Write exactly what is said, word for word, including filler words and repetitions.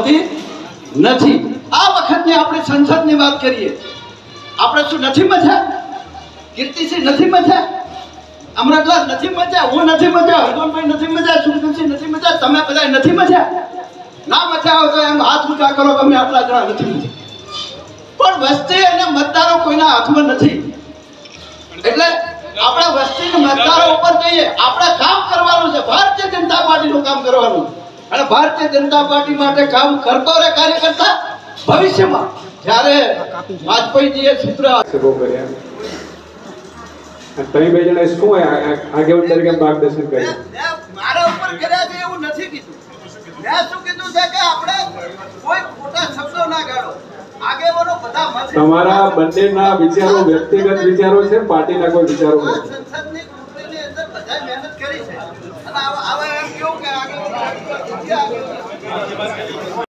આવતી નથી। આ વખતની આપણે સંસદની વાત કરીએ, આપણે શું નથી મજા? કીર્તિસિંહ નથી મજા, અમરતલાલ નથી મજા, હું નથી મજા, હરગોનભાઈ નથી મજા, સુખદસિંહ નથી મજા, તમે બધા નથી મજા? ના મજા આવે તો એમ હાથ ઊંચા કરો, તમે આટલા જણા નથી મજા। પણ વસ્તી અને મતદારો કોઈના હાથમાં નથી, એટલે આપણે વસ્તી મતદારો ઉપર જઈએ, આપણે કામ કરવાનું છે, ભારતીય જનતા પાર્ટીનું કામ કરવાનું, અને ભારતીય જનતા પાર્ટી માટે કામ કરતો રહે કાર્યકર્તા। ભવિષ્યમાં જ્યારે વાજપેયીજીએ સૂત્ર કર્યા, તમે બે જણા શું આગેવાન તરીકે માર્ગદર્શન કર્યું? મારા ઉપર કર્યા છે એવું નથી કીધું, મેં શું કીધું છે કે આપણે કોઈ ખોટા શબ્દો ના ગાળો, આગેવાનો બધા મત તમારા બંનેના વિચારો વ્યક્તિગત વિચારો છે, પાર્ટીના કોઈ વિચારો નથી। સંસદની ચૂંટણીની અંદર બધા મહેનત કરી છે, અને આવા એમ કેવું કે આગળ